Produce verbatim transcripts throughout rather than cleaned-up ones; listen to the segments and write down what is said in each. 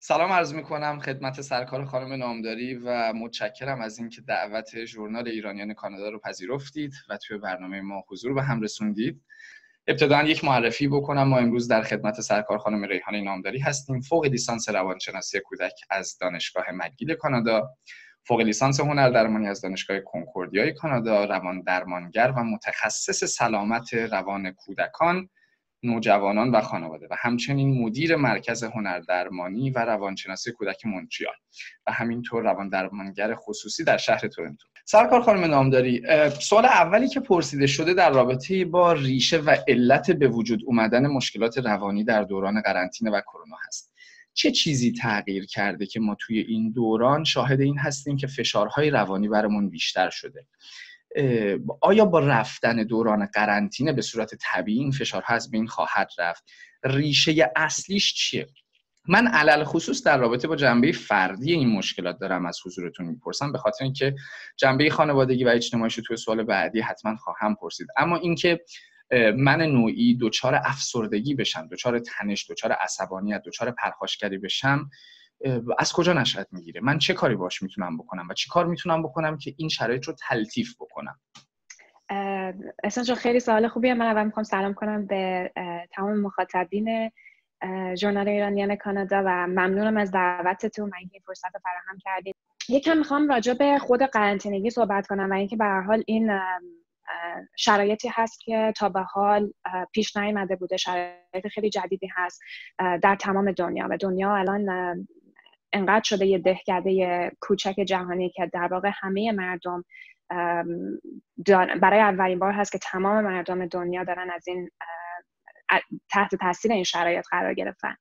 سلام عرض میکنم خدمت سرکار خانم نامداری و متشکرم از اینکه دعوت ژورنال ایرانیان کانادا رو پذیرفتید و توی برنامه ما حضور به هم رسوندید. ابتداً یک معرفی بکنم. ما امروز در خدمت سرکار خانم ریحانه نامداری هستیم، فوق لیسانس روانشناسی کودک از دانشگاه مکگیل کانادا، فوق لیسانس هنردرمانی از دانشگاه کنکوردیای کانادا، روان درمانگر و متخصص سلامت روان کودکان، نوجوانان و خانواده و همچنین مدیر مرکز هنردرمانی و روانشناسی کودک مونتریال و همینطور روان درمانگر خصوصی در شهر تورنتو. سرکار خانم نامداری، سوال اولی که پرسیده شده در رابطه با ریشه و علت به وجود اومدن مشکلات روانی در دوران قرنطینه و کرونا هست. چه چیزی تغییر کرده که ما توی این دوران شاهد این هستیم که فشارهای روانی برامون بیشتر شده؟ آیا با رفتن دوران قرنطینه به صورت طبیعی این فشارها از بین خواهد رفت؟ ریشه اصلیش چیه؟ من علل خصوص در رابطه با جنبه فردی این مشکلات دارم از حضورتون میپرسم، به خاطر اینکه جنبه خانوادگی و اجتماعیشو توی سوال بعدی حتما خواهم پرسید. اما اینکه من نوعی دچار افسردگی بشم، دچار تنش، دچار عصبانیت، دچار پرخاشگری بشم، از کجا نشأت میگیره؟ من چه کاری باش میتونم بکنم و چه کار میتونم بکنم که این شرایط رو تلطیف بکنم؟ اصلا خیلی سوال خوبیه. من اول میخوام سلام کنم به تمام مخاطبین ژورنال ایرانیان کانادا و ممنونم از دعوتتون و اینکه این فرصت رو فراهم کردید. یکم میخوام راجع به خود قرنطینگی صحبت کنم و اینکه به هر حال این شرایطی هست که تا به حال پیش نیامده بوده، شرایط خیلی جدیدی هست در تمام دنیا و دنیا الان انقدر شده یه دهکده کوچک جهانی که در واقع همه مردم برای اولین بار هست که تمام مردم دنیا دارن از این تحت تاثیر این شرایط قرار گرفتن.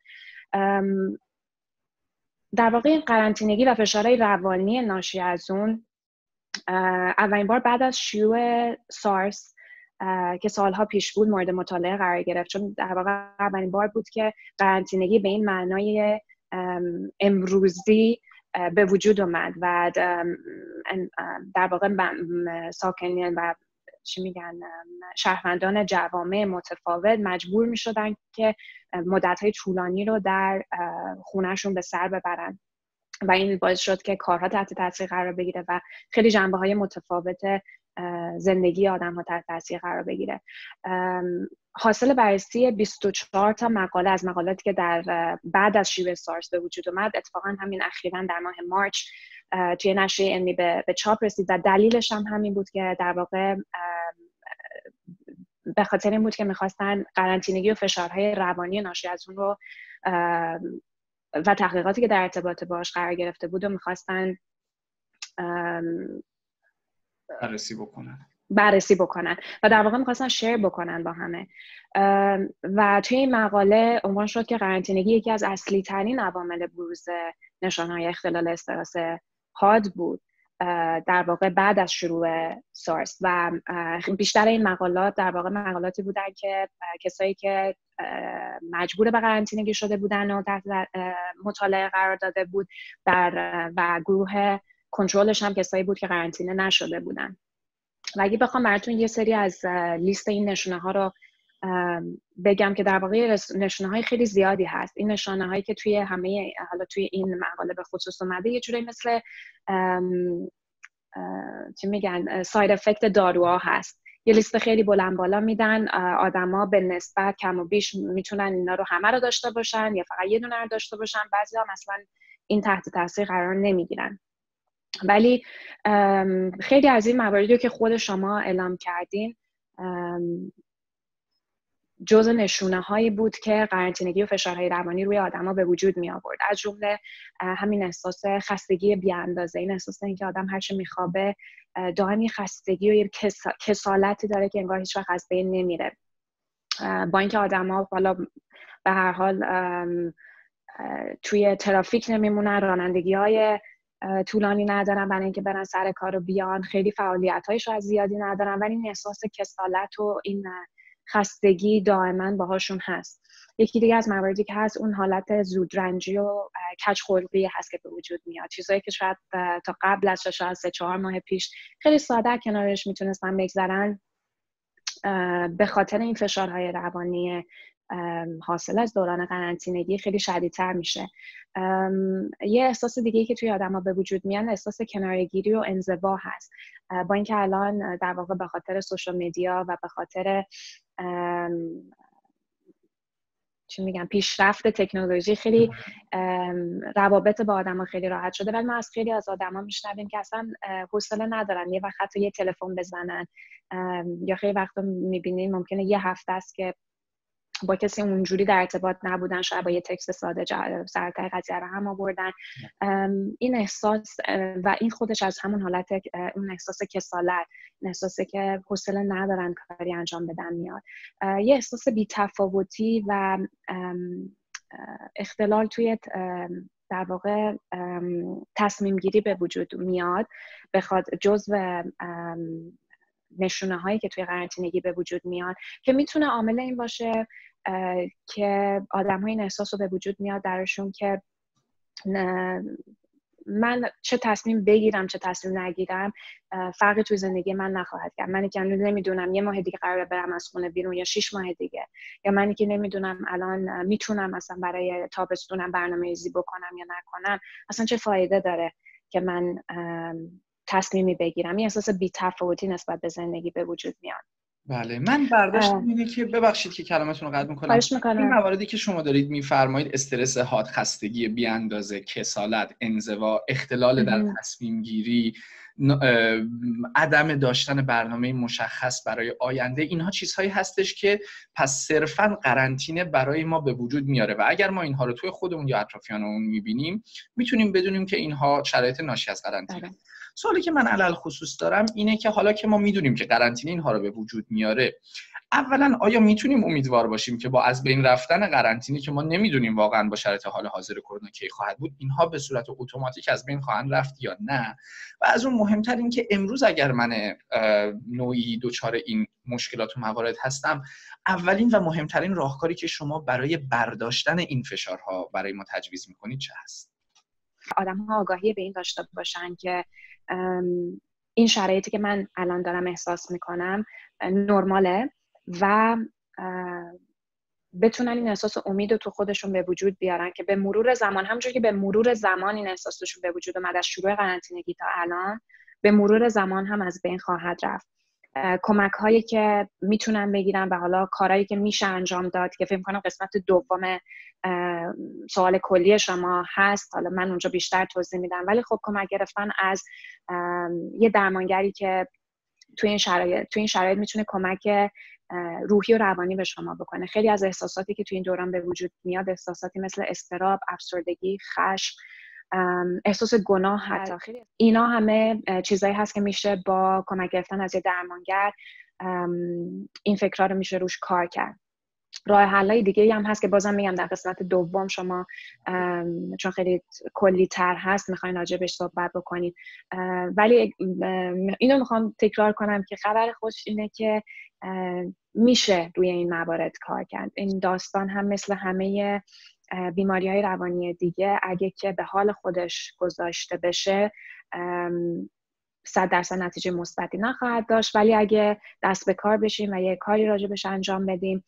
در واقع این قرنطینگی و فشارهای روانی ناشی از اون اولین بار بعد از شیوع سارس که سالها پیش بود مورد مطالعه قرار گرفت، چون در واقع اولین بار بود که قرنطینگی به این معنای امروزی به وجود اومد و در واقع ساکنین و چی میگن شهروندان جوامع متفاوت مجبور میشدن که مدت‌های طولانی رو در خونه‌شون به سر ببرن و این باعث شد که کارها تحت تاثیر قرار بگیره و خیلی جنبه‌های متفاوت زندگی آدم‌ها تحت تاثیر قرار بگیره. حاصل بررسی بیست و چهار تا مقاله از مقالاتی که در بعد از شیوع سارس به وجود اومد، اتفاقا همین اخیراً در ماه مارچ توی نشریه علمی به, به چاپ رسید و دلیلش هم همین بود که در واقع به خاطر این بود که میخواستن قرنطینگی و فشارهای روانی ناشی از اون رو و تحقیقاتی که در ارتباط باش قرار گرفته بود و میخواستن بررسی بکنن بررسی بکنن و در واقع میخواستن شیر بکنن با همه. و توی این مقاله عنوان شد که قرنطینگی یکی از اصلی ترین عوامل بروز نشانه‌های اختلال استرس حاد بود در واقع بعد از شروع سارس و بیشتر این مقالات در واقع مقالاتی بودن که کسایی که مجبور به قرنطینگی شده بودن و تحت مطالعه قرار داده بود در و گروه کنترلش هم کسایی بود که قرنطینه نشده بودن. و اگه بخوام براتون یه سری از لیست این نشونه ها رو بگم که در واقع نشونه های خیلی زیادی هست. این نشانه هایی که توی همه حالا توی این مقاله به خصوص اومده یه جوری مثل چی میگن ساید افکت داروها هست. یه لیست خیلی بلند بالا میدن، آدما به نسبت کم و بیش میتونن اینا رو همه رو داشته باشن یا فقط یه دونه رو داشته باشن، بعضیا مثلا این تحت تاثیر قرار نمیگیرن. ولی خیلی از این مواردی که خود شما اعلام کردین جزء نشونه هایی بود که قرنطینگی و فشارهای روانی روی آدما به وجود می آورد، از جمله همین احساس خستگی بی اندازه، این احساس اینکه آدم هر چه میخوابه دائمی خستگی و یه کسالتی داره که انگار هیچ وقت از بین نمیره، با اینکه آدما حالا به هر حال توی ترافیک نمیمونن، رانندگی های طولانی ندارن برای اینکه برن سر کار و بیان، خیلی فعالیت هایش از زیادی ندارن، ولی این احساس کسالت و این خستگی دائما باهاشون هست. یکی دیگه از مواردی که هست اون حالت زودرنجی و کج خلقی هست که به وجود میاد، چیزایی که شاید تا قبل از شاید سه چهار ماه پیش خیلی ساده کنارش میتونستن بگذرن، به خاطر این فشارهای روانی حاصل از دوران قرنطینگی خیلی شدیدتر میشه. یه احساس دیگه‌ای که توی آدم‌ها به وجود میاد احساس کناره‌گیری و انزوا هست، با اینکه الان در واقع به خاطر سوشال مدیا و به خاطر چی میگم پیشرفت تکنولوژی خیلی روابط با آدم‌ها خیلی راحت شده، ولی ما از خیلی از آدم‌ها میشنویم که اصلا حوصله ندارن یه وقت حتی یه تلفن بزنن، یا خیلی وقتا میبینیم ممکنه یه هفته است که با کسی اونجوری در ارتباط نبودن، شاید با یه تکست ساده سرتای قضیه رو هم آوردن. این احساس و این خودش از همون حالت اون احساس کسالت، این احساسه که حوصله ندارن کاری انجام بدن میاد. یه احساس بی‌تفاوتی و اختلال توی در واقع تصمیم گیری به وجود میاد، بخواد جزء نشونه هایی که توی قرنطینگی به وجود میاد که میتونه عامل این باشه که آدم ها این احساس رو به وجود میاد درشون که من چه تصمیم بگیرم چه تصمیم نگیرم فرقی توی زندگی من نخواهد کرد. منی که نمیدونم یه ماه دیگه قراره برم از خونه بیرون یا شش ماه دیگه، یا منی که نمیدونم الان میتونم مثلا برای تابستونم برنامه‌ریزی بکنم یا نکنم، اصلا چه فایده داره که من تصمیمی بگیرم. این احساس بی‌تفاوتی نسبت به زندگی به وجود میاد. بله، من برداشتم اینه که ببخشید که کلمتون رو قطع می‌کنم. این مواردی که شما دارید می‌فرمایید، استرس حاد، خستگی بی‌اندازه، کسالت، انزوا، اختلال در تصمیم گیری، عدم داشتن برنامه مشخص برای آینده، اینها چیزهایی هستش که پس صرفاً قرنطینه برای ما به وجود میاره و اگر ما اینها رو توی خودمون یا اطرافیانمون می‌بینیم میتونیم بدونیم که اینها شرایط ناشی از قرنطینه. سوالی که من علل خصوص دارم اینه که حالا که ما میدونیم که قرنطینه اینها رو به وجود میاره، اولا آیا میتونیم امیدوار باشیم که با از بین رفتن قرنطینه که ما نمیدونیم واقعا با شرایط حال حاضر کرونا کی خواهد بود، اینها به صورت اتوماتیک از بین خواهند رفت یا نه؟ و از اون مهمتر این که امروز اگر من نوعی دچار این مشکلات و موارد هستم، اولین و مهمترین راهکاری که شما برای برداشتن این فشارها برای ما تجویز میکنید چه هست؟ آدم‌ها آگاهی به این داشته باشن که این شرایطی که من الان دارم احساس میکنم نرماله و بتونن این احساس امید رو تو خودشون به وجود بیارن که به مرور زمان، همونجور که به مرور زمان این احساسشون به وجود اومد از شروع قرنطینگی تا الان، به مرور زمان هم از بین خواهد رفت. کمک هایی که میتونن بگیرن و حالا کارهایی که میشه انجام داد که فکر کنم قسمت دوم سوال کلی شما هست، حالا من اونجا بیشتر توضیح میدم، ولی خب کمک گرفتن از یه درمانگری که توی این شرایط توی این شرایط میتونه کمک روحی و روانی به شما بکنه. خیلی از احساساتی که توی این دوران به وجود میاد، احساساتی مثل اضطراب، افسردگی، خشم، احساس گناه، حتی اینا همه چیزایی هست که میشه با کمک گرفتن از یه درمانگر این فکرها رو میشه روش کار کرد. راه حلای دیگه هم هست که بازم میگم در قسمت دوم شما چون خیلی کلی تر هست میخواین راجع بهش صحبت بکنید، ولی اینو میخوام تکرار کنم که خبر خوش اینه که میشه روی این موارد کار کرد. این داستان هم مثل همه بیماری‌های روانی دیگه اگه که به حال خودش گذاشته بشه صد درصد نتیجه مثبتی نخواهد داشت، ولی اگه دست به کار بشیم و یه کاری راجبش انجام بدیم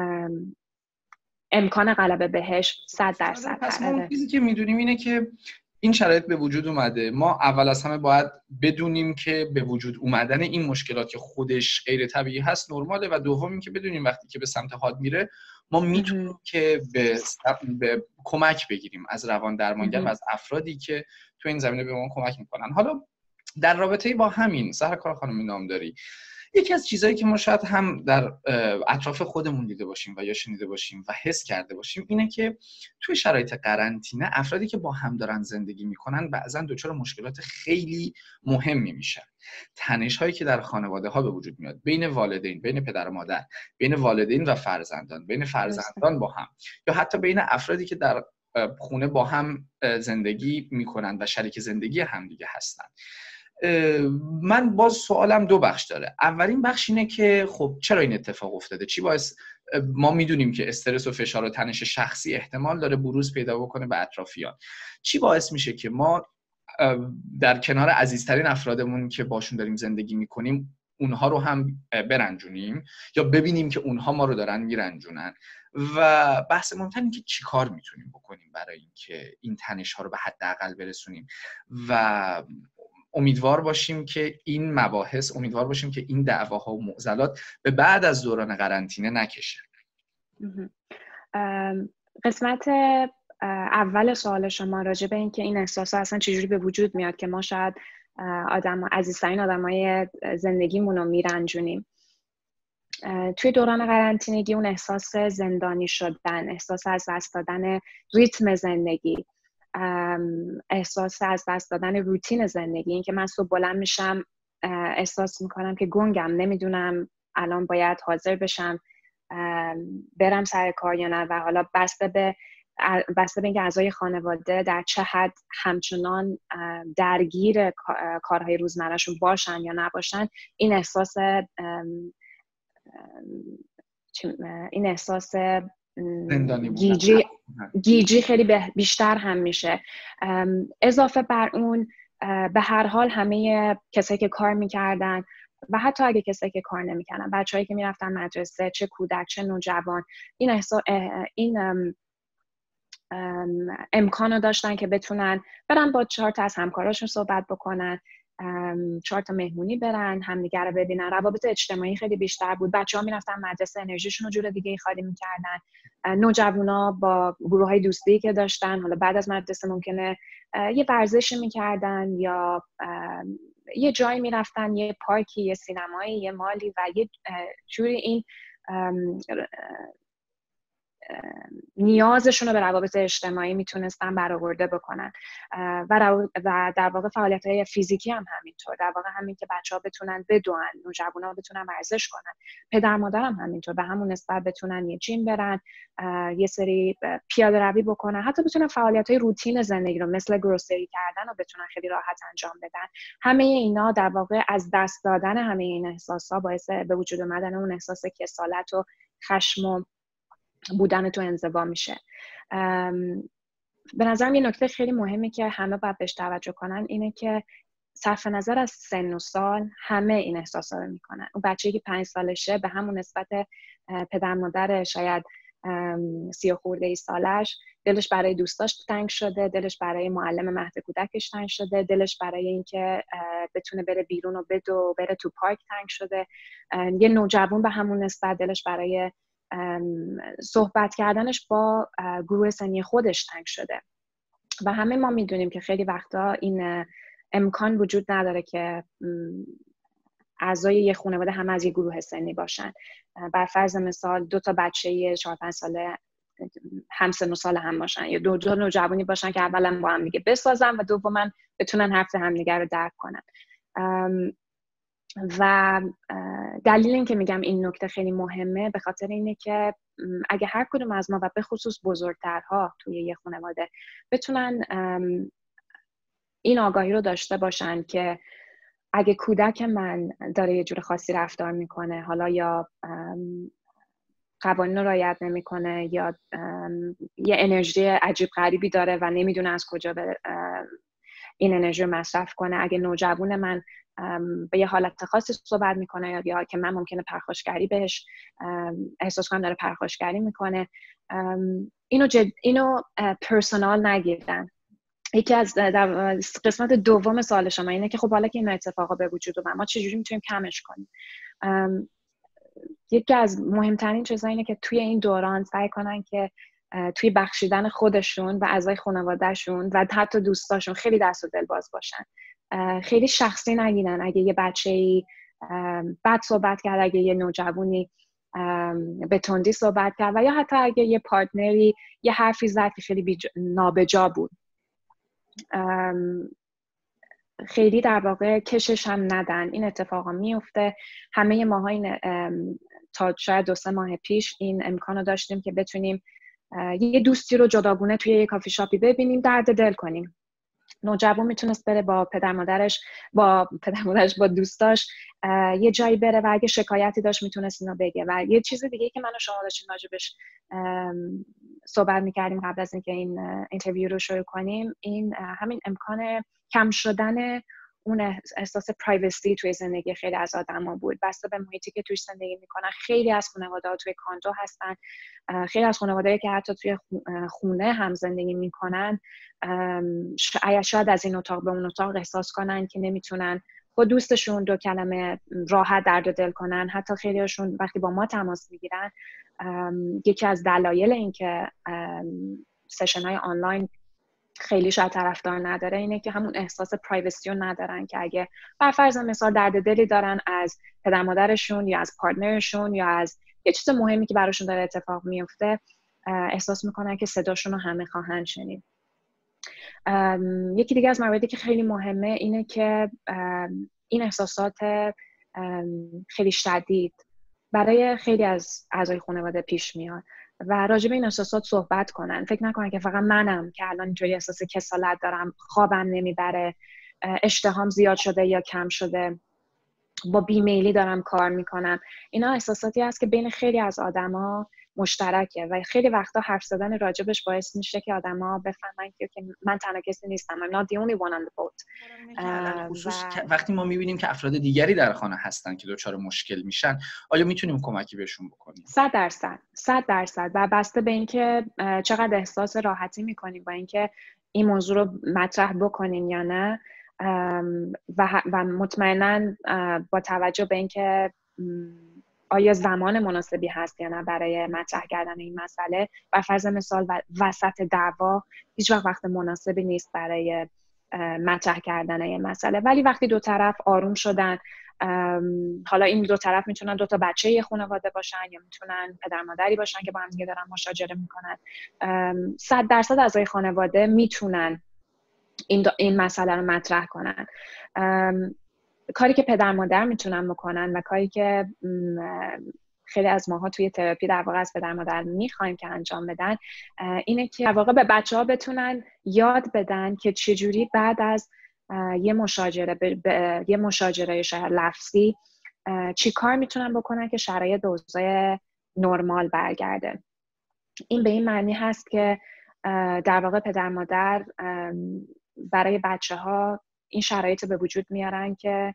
امکان غلبه بهش صد درصد هست. ما چیزی که میدونیم اینه که این شرایط به وجود اومده. ما اول از همه باید بدونیم که به وجود اومدن این مشکلات که خودش غیر طبیعی هست نرماله، و دوم این که بدونیم وقتی که به سمت حاد میره ما میتونیم که به, به کمک بگیریم از روان درمانگر و از افرادی که تو این زمینه به ما کمک میکنن. حالا در رابطه با همین سحرکار خانم نامداری، یکی از چیزایی که ما شاید هم در اطراف خودمون دیده باشیم و یا شنیده باشیم و حس کرده باشیم اینه که توی شرایط قرنطینه افرادی که با هم دارن زندگی میکنن بعضن دچار مشکلات خیلی مهمی میشن. تنش هایی که در خانواده ها به وجود میاد بین والدین، بین پدر و مادر، بین والدین و فرزندان، بین فرزندان با هم، یا حتی بین افرادی که در خونه با هم زندگی میکنن و شریک زندگی همدیگه هستن. من باز سوالم دو بخش داره. اولین بخش اینه که خب چرا این اتفاق افتاده؟ چی باعث، ما میدونیم که استرس و فشار و تنش شخصی احتمال داره بروز پیدا بکنه به اطرافیان. چی باعث میشه که ما در کنار عزیزترین افرادمون که باشون داریم زندگی میکنیم اونها رو هم برنجونیم یا ببینیم که اونها ما رو دارن میرنجونن. و بحث مهمتر این که چی کار میتونیم بکنیم برای اینکه این تنش ها رو به حداقل برسونیم و امیدوار باشیم که این مباحث امیدوار باشیم که این دعواها و معضلات به بعد از دوران قرنطینه نکشه. قسمت اول سوال شما راجع به این که این احساس اصلا چجوری به وجود میاد که ما شاید آدم عزیزترین آدمای زندگیمون رو میرنجونیم. توی دوران قرنطینگی اون احساس زندانی شدن، احساس از دست دادن ریتم زندگی، احساس از دست دادن روتین زندگی، این که من صبح بلند میشم احساس میکنم که گنگم، نمیدونم الان باید حاضر بشم برم سر کار یا نه، و حالا بسته به بسته به اینکه اعضای خانواده در چه حد همچنان درگیر کارهای روزمرهشون باشن یا نباشن، این احساس این احساس گیجی گیجی خیلی بیشتر هم میشه. اضافه بر اون به هر حال همه کسایی که کار میکردن و حتی اگه کسایی که کار نمیکردن، بچه‌هایی که میرفتن مدرسه، چه کودک چه نوجوان، این احساس این امکانو داشتن که بتونن برن با چهار تا از همکاراشون صحبت بکنن، چهار تا مهمونی برن، همدیگه رو ببینن. روابط اجتماعی خیلی بیشتر بود. بچه‌ها میرفتن مدرسه، انرژیشون رو جور دیگه خالی میکردن. نوجوانا با گروه‌های دوستی که داشتن، حالا بعد از مدرسه ممکنه یه ورزشی میکردن یا یه جایی میرفتن، یه پارکی، یه سینمایی، یه مالی، و یه جوری این نیازشون رو به روابط اجتماعی میتونستن برآورده بکنن. و, و در واقع فعالیت‌های فیزیکی هم همینطور، در واقع همین که بچه‌ها بتونن بدوئن، نوجوانا بتونن ورزش کنن، پدر مادر هم همینطور به همون نسبت بتونن یه جیم برن، یه سری پیاده روی بکنن، حتی بتونن فعالیت‌های روتین زندگی رو مثل گروسری کردن رو بتونن خیلی راحت انجام بدن. همه اینا در واقع از دست دادن همه این احساسا باعث به وجود اومدن اون احساس کسالت و خشم و بودن تو انزوا میشه. به نظرم یه نکته خیلی مهمه که همه باید بهش توجه کنن اینه که صرف نظر از سن و سال همه این احساسا رو میکنن. اون بچه‌ای که پنج سالشه به همون نسبت پدر مادر شاید سی و خورده ای سالش دلش برای دوستاش تنگ شده، دلش برای معلم مهد کودکش تنگ شده، دلش برای اینکه بتونه بره بیرون و بدو بره تو پارک تنگ شده. یه نوجوان به همون نسبت دلش برای صحبت کردنش با گروه سنی خودش تنگ شده. و همه ما میدونیم که خیلی وقتا این امکان وجود نداره که اعضای یه خانواده هم از یه گروه سنی باشن. بر فرض مثال دو تا بچه چهار پنج ساله هم سن و سال هم باشن، یا دو تا نوجوانی باشن که اولا با هم دیگه بسازن و دوما بتونن حرف همدیگه رو درک کنن. و دلیل این که میگم این نکته خیلی مهمه به خاطر اینه که اگه هر کدوم از ما و به خصوص بزرگترها توی یه خانواده بتونن این آگاهی رو داشته باشن که اگه کودک من داره یه جور خاصی رفتار میکنه، حالا یا قوانین رو رعایت نمیکنه یا یه انرژی عجیب غریبی داره و نمیدونه از کجا به این انرژی رو مصرف کنه، اگه نوجوان من به یه حالت خاصی صحبت میکنه یا, یا که من ممکنه پرخاشگری بهش احساس کنم داره پرخاشگری میکنه، اینو جد اینو پرسونال نگیرن. یکی از در قسمت دوم سوال شما اینه که خب حالا که این اتفاقا به وجود اومد ما چجوری میتونیم کمش کنیم؟ یکی از مهمترین چیزا اینه که توی این دوران سعی کنن که توی بخشیدن خودشون و اعضای خانوادهشون و حتی دوستاشون خیلی دست و دل باز باشن. خیلی شخصی نگیرن. اگه یه بچه‌ای بد صحبت کرد، اگه یه نوجوانی به تندی صحبت کرد و یا حتی اگه یه پارتنری یه حرفی زد که خیلی بیج... نابجا بود، خیلی در واقع کشش هم ندن. این اتفاقا میفته. همه ماها این تا شاید دو سه ماه پیش این امکانو داشتیم که بتونیم یه دوستی رو جداگونه توی یه کافی شاپی ببینیم، درد دل کنیم. نوجوان میتونست بره با پدر مادرش با پدر مادرش با دوستاش یه جایی بره و اگه شکایتی داشت میتونست اینو بگه. و یه چیز دیگه که من و شما داشتیم راجبش صحبت میکردیم قبل از اینکه این اینترویو رو شروع کنیم، این همین امکان کم شدن اون احساس پرایوسی توی زندگی خیلی از آدما بود، بسته به محیطی که توش زندگی میکنن. خیلی از خانواده‌ها توی کاندو هستن، خیلی از خانواده‌ای که حتی توی خونه هم زندگی میکنن شاید از این اتاق به اون اتاق احساس کنن که نمیتونن با دوستشون دو کلمه راحت درد و دل کنن. حتی خیلیشون وقتی با ما تماس میگیرن یکی از دلایل این که سشن‌های آنلاین خیلی شاید طرفدار نداره اینه که همون احساس پرایوسی رو ندارن، که اگه بر فرض مثال درد دلی دارن از پدر مادرشون یا از پارتنرشون یا از یه چیز مهمی که براشون داره اتفاق میفته احساس میکنن که صداشون رو همه خواهند شنید. یکی دیگه از مواردی که خیلی مهمه اینه که این احساسات خیلی شدید برای خیلی از اعضای خانواده پیش میاد و راجع به این احساسات صحبت کنن. فکر نکنن که فقط منم که الان اینجوری احساس کسالت دارم، خوابم نمیبره، اشتهام زیاد شده یا کم شده، با بیمیلی دارم کار میکنم. اینا احساساتی هست که بین خیلی از آدما مشترکه و خیلی وقتا حرف زدن راجبش باعث میشه که آدما بفهمن که من تنها کسی نیستم. I'm not the only one on the boat. خصوص و... وقتی ما میبینیم که افراد دیگری در خانه هستن که دچار مشکل میشن، آیا میتونیم کمکی بهشون بکنیم؟ صد درصد صد درصد و بسته به اینکه چقدر احساس راحتی میکنیم با اینکه این موضوع رو مطرح بکنین یا نه. و, و مطمئناً با توجه به اینکه آیا زمان مناسبی هست یا نه برای مطرح کردن این مسئله، بر فرض مثال وسط دعوا هیچ وقت وقت مناسبی نیست برای مطرح کردن این مسئله. ولی وقتی دو طرف آروم شدن، حالا این دو طرف میتونن دو تا بچه یه خانواده باشن یا میتونن پدر مادری باشن که با هم دیگه دارن مشاجره میکنن، صد درصد اعضای خانواده میتونن این, این مسئله رو مطرح کنن. کاری که پدر مادر میتونن بکنن و کاری که خیلی از ماها توی تراپی در واقع از پدر مادر میخوایم که انجام بدن اینه که در واقع به بچه ها بتونن یاد بدن که چجوری بعد از یه مشاجره ب... ب... یه مشاجره شاید لفظی چی کار میتونن بکنن که شرایط به اوضاع نرمال برگرده. این به این معنی هست که در واقع پدر مادر برای بچه ها این شرایط به وجود میارن که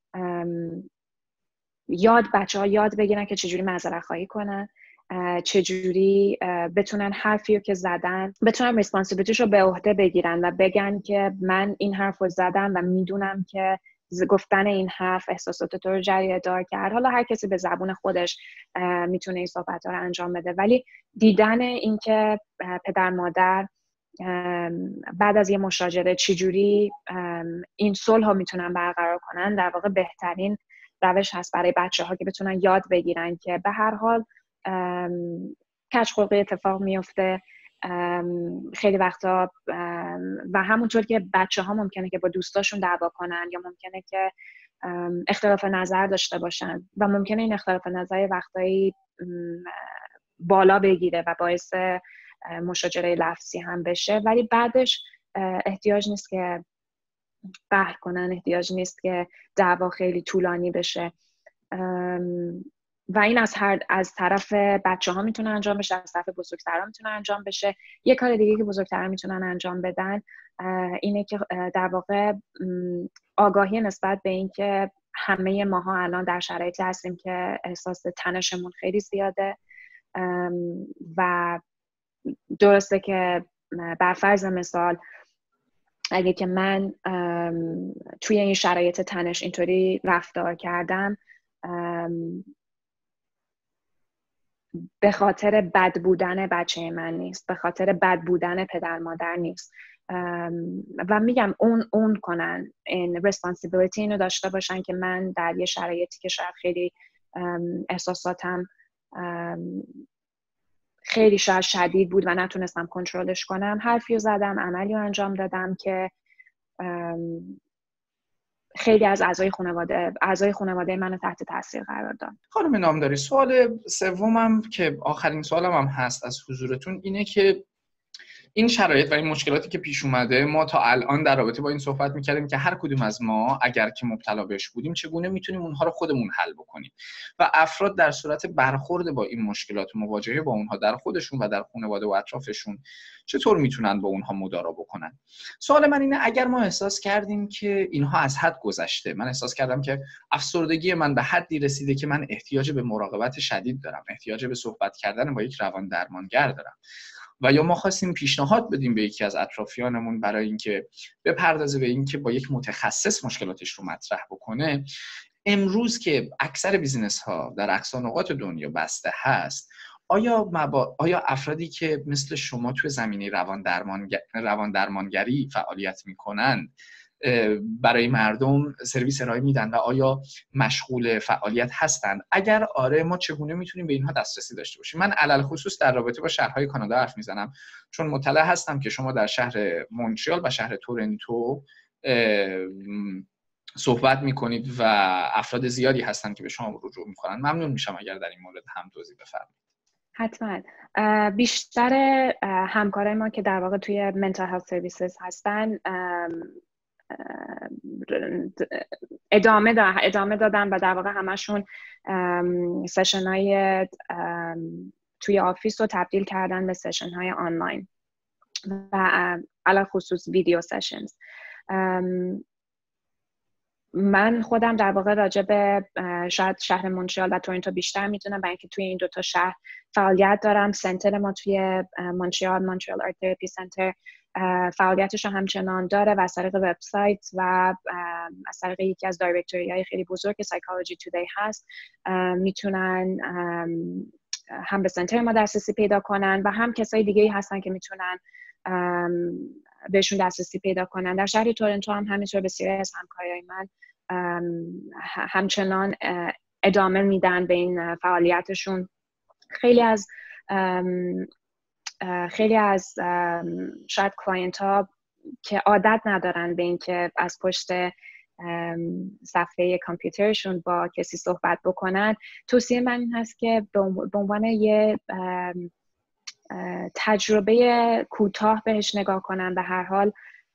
یاد بچه ها یاد بگیرن که چجوری معذرت خواهی کنن، چجوری بتونن حرفی رو که زدن بتونن ریسپانسیبلیتیش رو به عهده بگیرن و بگن که من این حرف رو زدم و میدونم که گفتن این حرف احساسات تو رو جریه دار کرد. حالا هر کسی به زبون خودش میتونه این صحبت ها رو انجام بده، ولی دیدن این که پدر مادر بعد از یه مشاجره چجوری این صلح ها میتونن برقرار کنن در واقع بهترین روش هست برای بچه ها که بتونن یاد بگیرن که به هر حال کج خلقی اتفاق میفته خیلی وقتا و همونطور که بچه ها ممکنه که با دوستاشون دعوا کنن یا ممکنه که اختلاف نظر داشته باشن و ممکنه این اختلاف نظر وقتایی بالا بگیره و باعث مشاجره لفظی هم بشه، ولی بعدش احتیاج نیست که قهر کنن، احتیاج نیست که دعوا خیلی طولانی بشه و این از هر از طرف بچه ها میتونه انجام بشه، از طرف بزرگترها میتونه انجام بشه. یه کار دیگه که بزرگترها میتونن انجام بدن اینه که در واقع آگاهی نسبت به این که همه ماها الان در شرایطی هستیم که احساس تنشمون خیلی زیاده و درسته که بر فرض مثال اگه که من توی این شرایط تنش اینطوری رفتار کردم به خاطر بد بودن بچه من نیست، به خاطر بد بودن پدر مادر نیست و میگم اون اون کنن این responsibility اینو داشته باشن که من در یه شرایطی که شاید خیلی احساساتم خیلی شاید شدید بود و نتونستم کنترلش کنم، حرفی رو زدم، عملی رو انجام دادم که خیلی از اعضای خانواده اعضای خانواده منو تحت تاثیر قرار داد. خانم نامداری، سوال سومم که آخرین سوالم هم هست از حضورتون اینه که این شرایط و این مشکلاتی که پیش اومده، ما تا الان در رابطه با این صحبت می‌کردیم که هر کدوم از ما اگر که مبتلا بهش بودیم چگونه میتونیم اونها رو خودمون حل بکنیم و افراد در صورت برخورد با این مشکلات و مواجهه با اونها در خودشون و در خانواده و اطرافشون چطور میتونن با اونها مدارا بکنن. سوال من اینه اگر ما احساس کردیم که اینها از حد گذشته، من احساس کردم که افسردگی من به حدی رسیده که من احتیاج به مراقبت شدید دارم، احتیاج به صحبت کردن با یک روان درمانگر دارم، و یا ما خواستیم پیشنهاد بدیم به یکی از اطرافیانمون برای اینکه بپردازه به اینکه با یک متخصص مشکلاتش رو مطرح بکنه، امروز که اکثر بیزینس ها در اقصا نقاط دنیا بسته هست، آیا مبا... آیا افرادی که مثل شما توی زمینه روان درمانگ... روان درمانگری فعالیت میکنن برای مردم سرویس ارائه میدن و آیا مشغول فعالیت هستن؟ اگر آره، ما چگونه میتونیم به اینها دسترسی داشته باشیم؟ من علل خصوص در رابطه با شهرهای کانادا حرف میزنم، چون مطلع هستم که شما در شهر مونترال و شهر تورنتو صحبت میکنید و افراد زیادی هستن که به شما رجوع میکنن. ممنون میشم اگر در این مورد هم توضیح بفرمایید. حتما. بیشتر همکارای ما که در واقع توی mental health services هستن ادامه دادن ادامه دادن و در واقع همشون سشن های توی آفیس رو تبدیل کردن به سشن های آنلاین و علاوه خصوص ویدیو سشنز. من خودم در واقع راجع به شاید شهر مونترال و تورنتو بیشتر میتونم، برای اینکه توی این دوتا شهر فعالیت دارم. سنتر ما توی مونترال، مونترال آرت تراپی سنتر، فعالیتش رو همچنان داره و از طریق وبسایت و از طریق یکی از دایرکتوری های خیلی بزرگ که سایکولوژی تودی هست میتونن هم به سنتر ما دسترسی پیدا کنن و هم کسای دیگه هستن که میتونن بهشون دسترسی پیدا کنن. در شهر تورنتو هم همینطور بسیاری از همکارای من همچنان ادامه میدن به این فعالیتشون. خیلی از خیلی از شاید کلاینت ها که عادت ندارن به اینکه از پشت صفحه کامپیوترشون با کسی صحبت بکنن، توصیه من این هست که به عنوان یه تجربه کوتاه بهش نگاه کنن. به هر حال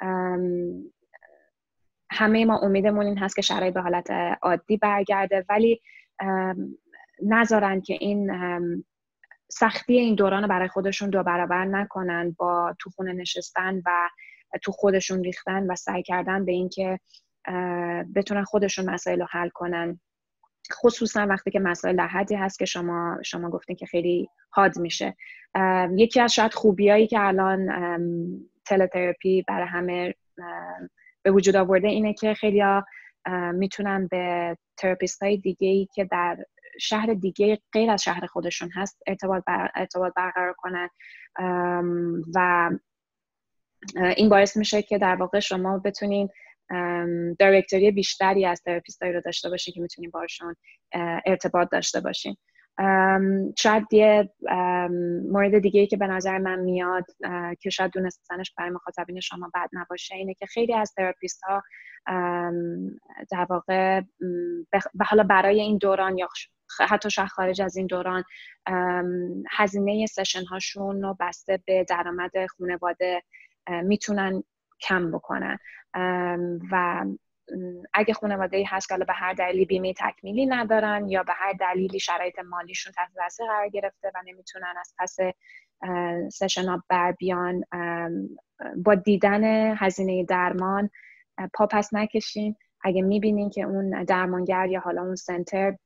همه ما امیدمون این هست که شرایط به حالت عادی برگرده، ولی نذارن که این سختی این دوران برای خودشون دو برابر نکنن با تو خونه نشستن و تو خودشون ریختن و سعی کردن به این که بتونن خودشون مسائل رو حل کنن، خصوصا وقتی که مسائل در حدی هست که شما شما گفتین که خیلی حاد میشه. یکی از شاید خوبیایی که الان تلتراپی برای همه به وجود آورده اینه که خیلیا میتونن به تراپیست های دیگه‌ای که در شهر دیگه غیر از شهر خودشون هست ارتباط بر... ارتباط برقرار کنن و این باعث میشه که در واقع شما بتونین دایرکتوری بیشتری از تراپیستایی رو داشته باشین که میتونین باشون ارتباط داشته باشین. شاید یه مورد دیگه‌ای که به نظر من میاد که شاید دونستنش برای مخاطبین شما بد نباشه اینه که خیلی از تراپیست ها در واقع به حالا برای این دوران یا حتی شاید خارج از این دوران هزینه سشن هاشون رو بسته به درآمد خانواده میتونن کم بکنن و اگه خانواده‌ای هست که به هر دلیلی بیمه تکمیلی ندارن یا به هر دلیلی شرایط مالیشون تحت تاثیر قرار گرفته و نمیتونن از پس سشن ها بر بیان، با دیدن هزینه درمان پا پس نکشین. اگه میبینین که اون درمانگر یا حالا اون سنتر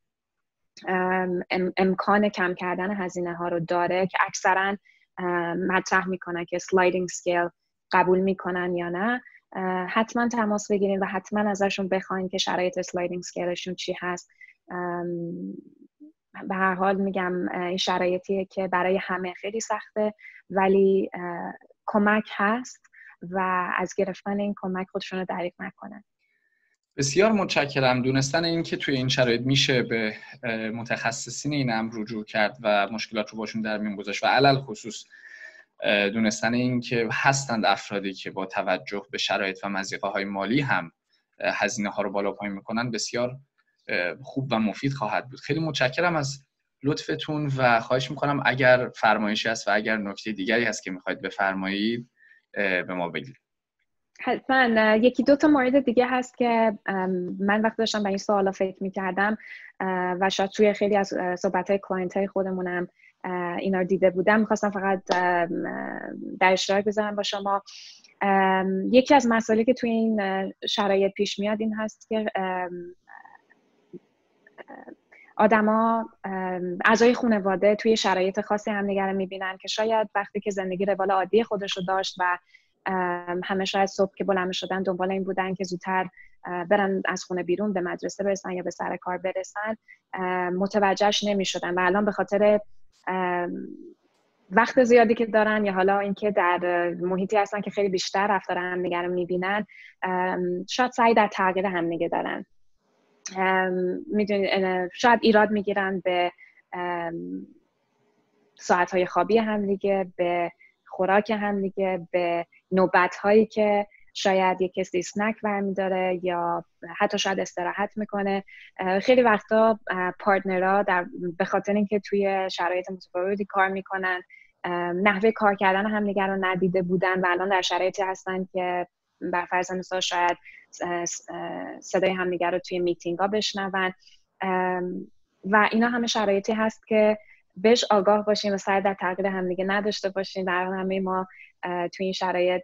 امکان کم کردن هزینه ها رو داره که اکثرا مطرح میکنن که سلایدینگ سکیل قبول میکنن یا نه، حتما تماس بگیرین و حتما ازشون بخواین که شرایط سلایدینگ سکیلشون چی هست. به هر حال میگم این شرایطیه که برای همه خیلی سخته، ولی کمک هست و از گرفتن این کمک خودشون رو دریغ نکنن. بسیار متشکرم. دونستن این که توی این شرایط میشه به متخصصین این امر رجوع کرد و مشکلات رو باشون در میون گذاشت و علل خصوص دونستن این که هستند افرادی که با توجه به شرایط و مضیقه‌های مالی هم هزینه ها رو بالا پایین میکنن، بسیار خوب و مفید خواهد بود. خیلی متشکرم از لطفتون و خواهش میکنم اگر فرمایشی هست و اگر نکته دیگری هست که میخواید بفرمایید به ما بگید. حتما. یکی دو تا مورد دیگه هست که من وقت داشتم به این سوالا فکر میکردم و شاید توی خیلی از صحبت‌های کلاینت‌های خودمونم اینا رو دیده بودم، میخواستم فقط در اشتراک بذارم با شما. یکی از مسائلی که توی این شرایط پیش میاد این هست که آدما، اعضای خانواده توی شرایط خاصی همدیگه رو میبینن که شاید وقتی که زندگی روال عادی خودش رو داشت و همه شاید صبح که بلند شدن دنبال این بودن که زودتر برن از خونه بیرون به مدرسه برسن یا به سر کار برسن، متوجهش نمیشدن و الان به خاطر وقت زیادی که دارن یا حالا اینکه در محیطی هستن که خیلی بیشتر رفتار همدیگه رو میبینن، شاید سعی در تغییر همدیگه دارن. میدونید شاید ایراد میگیرن به ساعتهای خوابی همدیگه، به خوراک همدیگه، به نوبت‌هایی که شاید یک کسی اسنک برمی‌داره یا حتی شاید استراحت میکنه. خیلی وقتا پارتنرها در به خاطر اینکه توی شرایط متفاوتی کار میکنن، نحوه کار کردن همدیگه رو ندیده بودن و الان در شرایطی هستن که بر فرض مثال شاید صدای همدیگه رو توی میتینگ ها بشنون و اینا همه شرایطی هست که بهش آگاه باشیم و سعی در تغییر همدیگه نداشته باشیم. در همه ما توی این شرایط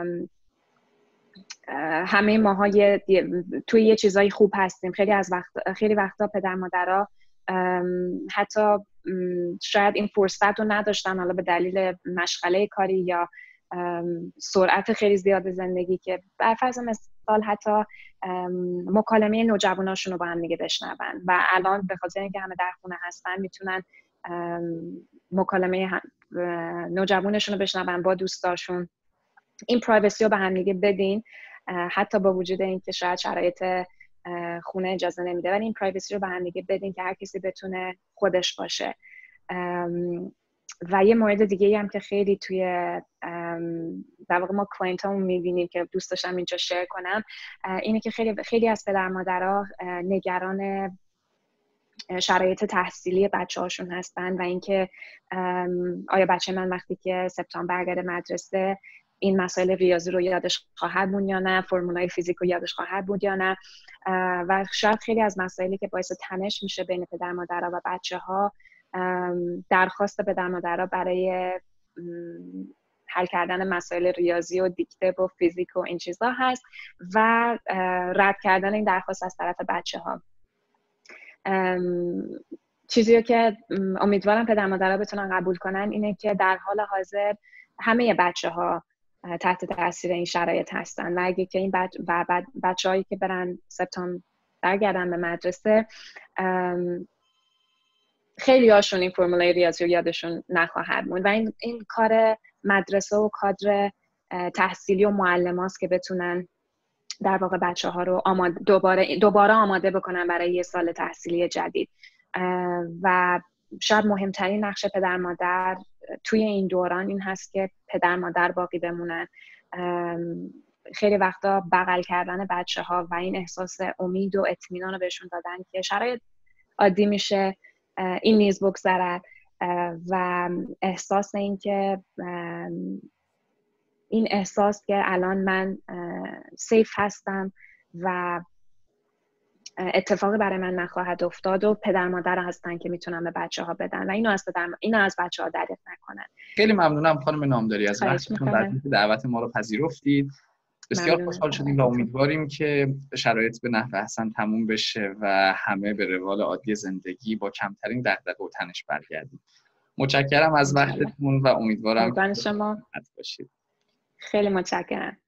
همه ماها توی یه چیزای خوب هستیم. خیلی از وقت خیلی وقتا پدر مادرها حتی شاید این فرصت رو نداشتن، حالا به دلیل مشغله کاری یا سرعت خیلی زیاد زندگی، که بر فرض مثال حتی مکالمه نوجواناشون رو با هم دیگه بشنون و الان به خاطر اینکه همه در خونه هستن میتونن مکالمه نوجوانشون رو بشنون با دوستاشون. این پرایوسی رو به هم دیگه بدین، حتی با وجود اینکه شاید شرایط خونه اجازه نمیده، ولی این پرایوسی رو به هم دیگه بدین که هر کسی بتونه خودش باشه. و یه مورد دیگه هم که خیلی توی در واقع ما کلاینت همون میبینیم که دوست داشتم اینجا شیر کنم، اینه که خیلی خیلی از پدر مادرها نگران شرایط تحصیلی بچه هاشون هستن و اینکه آیا بچه من وقتی که سپتامبر برگرده مدرسه این مسائل ریاضی رو یادش خواهد بود یا نه، فرمولای فیزیک رو یادش خواهد بود یا نه. و شاید خیلی از مسائلی که باعث تنش میشه بین پدر مادرها و بچه ها، درخواست پدر مادرها برای حل کردن مسائل ریاضی و دیکته و فیزیک و این چیزا هست و رد کردن این درخواست از طرف بچه ها. چیزی که امیدوارم پدر مادرها بتونن قبول کنن اینه که در حال حاضر همه بچه ها تحت تاثیر این شرایط هستن و اگه که این بچ و بچه هایی که برن سپتامبر برگردن به مدرسه، خیلی هاشون این فرمولای ریاضی رو یادشون نخواهد موند و این, این کار مدرسه و کادر تحصیلی و معلم هاست که بتونن در واقع بچه ها رو آماده دوباره, دوباره آماده بکنن برای یه سال تحصیلی جدید. و شاید مهمترین نقش پدر مادر توی این دوران این هست که پدر مادر باقی بمونن. خیلی وقتا بغل کردن بچه ها و این احساس امید و اطمینان رو بهشون دادن که شرایط عادی میشه، این نیز بگذره و احساس این که این احساس که الان من سیف هستم و اتفاقی برای من نخواهد افتاد و پدر مادر هستن که میتونن به بچه ها بدن و اینو از پدر اینو از بچه ها دریافت نکنن. خیلی ممنونم خانم نامداری از وقتتون، بعد اینکه دعوت ما رو پذیرفتید. بسیار خوشحال شدیم و امیدواریم که شرایط به نحو احسن تموم بشه و همه به روال عادی زندگی با کمترین دغدغه و تنش برگردیم. متشکرم از وقتتون و امیدوارم که شما باشید. خیلی متشکرم.